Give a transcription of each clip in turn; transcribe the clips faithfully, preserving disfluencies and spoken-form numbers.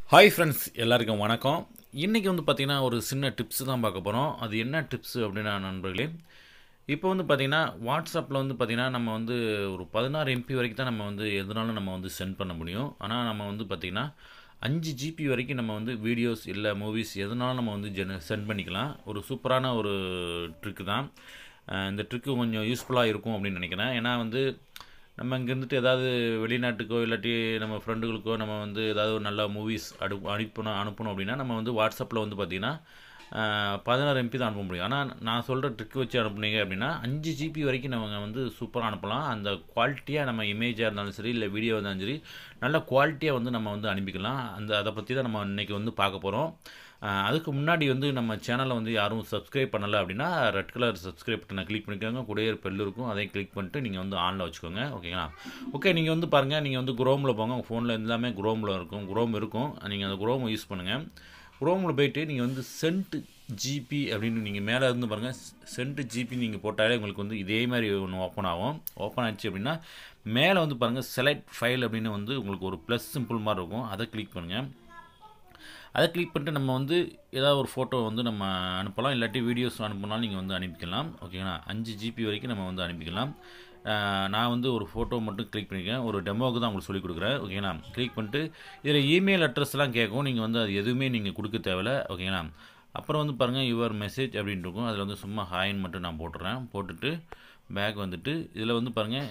Hi friends, எல்லாருக்கும் வணக்கம். இன்றைக்கி வந்து பார்த்திங்கன்னா ஒரு சின்ன டிப்ஸு தான் பார்க்க போகிறோம். அது என்ன டிப்ஸு அப்படின்னா நண்பர்களே, இப்போ வந்து பார்த்திங்கன்னா வாட்ஸ்அப்பில் வந்து பார்த்திங்கன்னா நம்ம வந்து ஒரு பதினாறு எம்பி வரைக்கும் தான் நம்ம வந்து எதுனாலும் நம்ம வந்து சென்ட் பண்ண முடியும். ஆனால் நம்ம வந்து பார்த்திங்கன்னா அஞ்சு ஜிபி வரைக்கும் நம்ம வந்து வீடியோஸ் இல்லை மூவிஸ் எதுனாலும் நம்ம வந்து ஜென சென்ட் பண்ணிக்கலாம். ஒரு சூப்பரான ஒரு ட்ரிக்கு தான். அஹ் இந்த ட்ரிக்கு கொஞ்சம் யூஸ்ஃபுல்லாக இருக்கும் அப்படின்னு நினைக்கிறேன். ஏன்னா வந்து நம்ம இங்கே இருந்துட்டு ஏதாவது வெளிநாட்டுக்கோ இல்லாட்டி நம்ம ஃப்ரெண்டுகளுக்கோ நம்ம வந்து ஏதாவது ஒரு நல்ல மூவிஸ் அடு அனுப்பணும் அனுப்பணும் அப்படின்னா நம்ம வந்து வாட்ஸ்அப்பில் வந்து பார்த்திங்கன்னா பதினாறு எம்பி தான் அனுப்ப முடியும். ஆனால் நான் சொல்கிற ட்ரிக் வச்சு அனுப்புனீங்க அப்படின்னா அஞ்சு ஜிபி வரைக்கும் நம்ம வந்து சூப்பராக அனுப்பலாம். அந்த குவாலிட்டியாக நம்ம இமேஜாக இருந்தாலும் சரி இல்லை வீடியோ இருந்தாலும் சரி நல்ல குவாலிட்டியாக வந்து நம்ம வந்து அனுப்பிக்கலாம். அந்த அதை பற்றி தான் நம்ம இன்றைக்கி வந்து பார்க்க போகிறோம். அதுக்கு முன்னாடி வந்து நம்ம சேனலை வந்து யாரும் சப்ஸ்கிரைப் பண்ணலை அப்படின்னா ரெட் கலர் சப்ஸ்கிரைப் பட்டனை கிளிக் பண்ணிக்கோங்க. கூடவே பெல் இருக்கும், அதையும் கிளிக் பண்ணிட்டு நீங்கள் வந்து ஆனில் வச்சுக்கோங்க. ஓகேங்களா? ஓகே, நீங்கள் வந்து பாருங்கள், நீங்கள் வந்து குரோமில் போங்க. உங்கள் ஃபோனில் எல்லாமே குரோமில் இருக்கும், குரோம் இருக்கும். நீங்கள் அந்த குரோமை யூஸ் பண்ணுங்கள். குரோமில் போயிட்டு நீங்கள் வந்து சென்ட் ஜிபி அப்படின்னு நீங்கள் மேலே இருந்து பாருங்கள். சென்ட் ஜிபி நீங்கள் போட்டாலே உங்களுக்கு வந்து இதே மாதிரி ஒன்று ஓப்பன் ஆகும். ஓப்பன் ஆச்சு அப்படின்னா மேலே வந்து பாருங்கள் செலக்ட் ஃபைல் அப்படின்னு வந்து உங்களுக்கு ஒரு ப்ளஸ் சிம்பிள் மாதிரி இருக்கும். அதை கிளிக் பண்ணுங்கள். அதை கிளிக் பண்ணிட்டு நம்ம வந்து ஏதாவது ஒரு ஃபோட்டோ வந்து நம்ம அனுப்பலாம், இல்லாட்டி வீடியோஸ் அனுப்பினாலும் நீங்கள் வந்து அனுப்பிக்கலாம். ஓகேங்களா? அஞ்சு ஜிபி வரைக்கும் நம்ம வந்து அனுப்பிக்கலாம். நான் வந்து ஒரு ஃபோட்டோ மட்டும் கிளிக் பண்ணிக்கிறேன். ஒரு டெமோவுக்கு தான் உங்களுக்கு சொல்லிக் கொடுக்குறேன். ஓகேங்களா? கிளிக் பண்ணிட்டு இதில் இமெயில் அட்ரஸ்லாம் கேட்கும். நீங்கள் வந்து அது எதுவுமே நீங்கள் கொடுக்க தேவையில்லை. ஓகேங்களா? அப்புறம் வந்து பாருங்கள் யுவர் மெசேஜ் அப்படின்ட்டு இருக்கும். அதில் வந்து சும்மா ஹாய்ன்னு மட்டும் நான் போட்டுறேன். போட்டுட்டு பேக் வந்துட்டு இதில் வந்து பாருங்கள்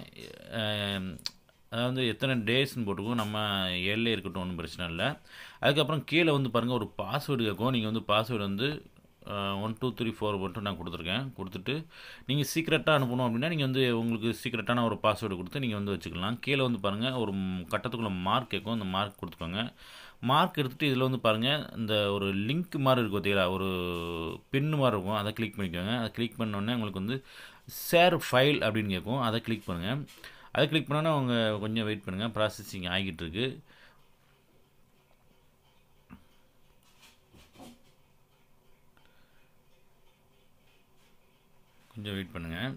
அதாவது எத்தனை டேஸ்ன்னு போட்டுக்கும். நம்ம ஏழிலே இருக்கட்டும், ஒன்றும் பிரச்சனை இல்லை. அதுக்கப்புறம் கீழே வந்து பாருங்கள் ஒரு பாஸ்வேர்டு கேட்கும். நீங்கள் வந்து பாஸ்வேர்டு வந்து ஒன் டூ த்ரீ ஃபோர் மட்டும் நான் கொடுத்துருக்கேன். கொடுத்துட்டு நீங்கள் சீக்ரெட்டாக அனுப்பணும் அப்படின்னா நீங்கள் வந்து உங்களுக்கு சீக்ரெட்டான ஒரு பாஸ்வேர்டு கொடுத்து நீங்கள் வந்து வச்சுக்கலாம். கீழே வந்து பாருங்கள் ஒரு கட்டத்துக்குள்ளே மார்க் கேட்கும். அந்த மார்க் கொடுத்துக்கோங்க. மார்க் எடுத்துகிட்டு இதில் வந்து பாருங்கள் இந்த ஒரு லிங்க் மாதிரி இருக்கும் பார்த்தீங்களா, ஒரு பின்னு மாதிரி இருக்கும். அதை கிளிக் பண்ணிக்கோங்க. அதை கிளிக் பண்ணோடனே உங்களுக்கு வந்து ஷேர் ஃபைல் அப்படின்னு கேட்கும். அதை கிளிக் பண்ணுங்கள். அதை கிளிக் பண்ணோன்னா அவங்க கொஞ்சம் வெயிட் பண்ணுங்கள், ப்ராசஸிங் ஆகிட்டு இருக்கு. கொஞ்சம் வெயிட் பண்ணுங்கள்.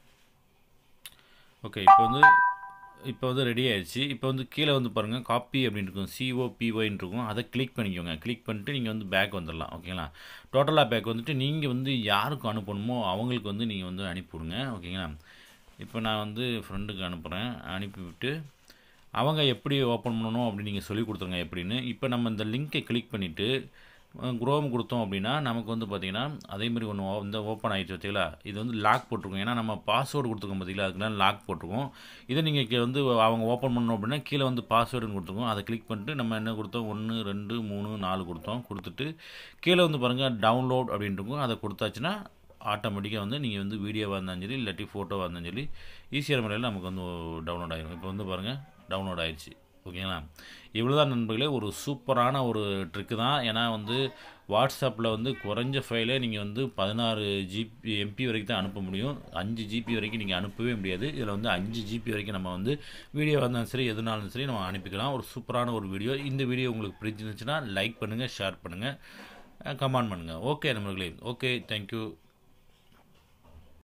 ஓகே, இப்போ வந்து இப்போ வந்து ரெடி ஆயிடுச்சு. இப்போ வந்து கீழே வந்து பாருங்கள் காப்பி அப்படின்னு இருக்கும், சிஓபிஒய்ன்னு இருக்கும். அதை கிளிக் பண்ணிக்கோங்க. கிளிக் பண்ணிட்டு நீங்கள் வந்து பேக் வந்துடலாம். ஓகேங்களா? டோட்டலாக பேக் வந்துட்டு நீங்கள் வந்து யாருக்கு அனுப்பணுமோ அவங்களுக்கு வந்து நீங்கள் வந்து அனுப்பிவிடுங்க. ஓகேங்களா? இப்போ நான் வந்து ஃப்ரெண்டுக்கு அனுப்புகிறேன். அனுப்பிவிட்டு அவங்க எப்படி ஓப்பன் பண்ணணும் அப்படின்னு நீங்கள் சொல்லி கொடுத்துருங்க எப்படின்னு. இப்போ நம்ம இந்த லிங்க்கை கிளிக் பண்ணிவிட்டு குரோம் கொடுத்தோம் அப்படின்னா நமக்கு வந்து பார்த்திங்கன்னா அதேமாதிரி ஒன்று வந்து ஓப்பன் ஆகிடுச்சு. வச்சுங்களா? இது வந்து லாக் போட்டிருக்கோம். ஏன்னா நம்ம பாஸ்வேர்டு கொடுத்துருக்கோம் பார்த்தீங்களா, அதுக்குலாம் லாக் போட்டிருக்கோம். இதை நீங்கள் வந்து அவங்க ஓப்பன் பண்ணணும் அப்படின்னா கீழே வந்து பாஸ்வேர்டுன்னு கொடுத்துருக்கோம். அதை கிளிக் பண்ணிட்டு நம்ம என்ன கொடுத்தோம், ஒன்று ரெண்டு மூணு நாலு கொடுத்தோம். கொடுத்துட்டு கீழே வந்து பாருங்கள் டவுன்லோட் அப்படின்ட்டு இருக்கும். அதை கொடுத்தாச்சுன்னா ஆட்டோமேட்டிக்காக வந்து நீங்கள் வந்து வீடியோவாக இருந்தாலும் சரி இல்லாட்டி ஃபோட்டோவாக இருந்தாலும் சரி ஈஸியான முறையில் நமக்கு வந்து டவுன்லோட் ஆகிடும். இப்போ வந்து பாருங்கள் டவுன்லோட் ஆகிடுச்சு. ஓகேங்களா? இவ்வளோ தான் நண்பர்களே, ஒரு சூப்பரான ஒரு ட்ரிக்கு தான். ஏன்னா வந்து வாட்ஸ்அப்பில் வந்து குறைஞ்ச ஃபைலே நீங்கள் வந்து பதினாறு ஜிபி எம்பி வரைக்கும் தான் அனுப்ப முடியும். அஞ்சு ஜிபி வரைக்கும் நீங்கள் அனுப்பவே முடியாது. இதில் வந்து அஞ்சு ஜிபி வரைக்கும் நம்ம வந்து வீடியோ இருந்தாலும் சரி எதுனாலும் சரி நம்ம அனுப்பிக்கலாம். ஒரு சூப்பரான ஒரு வீடியோ. இந்த வீடியோ உங்களுக்கு பிடிச்சிருந்துச்சுன்னா லைக் பண்ணுங்கள், ஷேர் பண்ணுங்கள், கமெண்ட் பண்ணுங்கள். ஓகே நண்பர்களே, ஓகே, தேங்க்யூ.